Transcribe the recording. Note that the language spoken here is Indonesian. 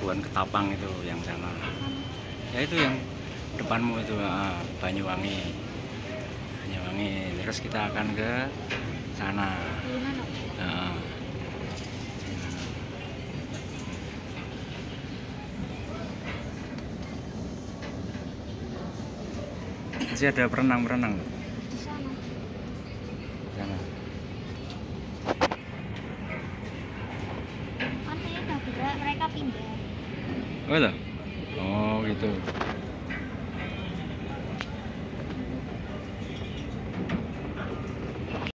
Pelabuhan Ketapang itu yang sana. Ya itu yang depanmu itu, Banyuwangi. Banyuwangi. Terus kita akan ke sana. Nah, masih ada berenang-berenang loh Di sana. di sana. Kan ini udah mereka pindah. Oh, itu?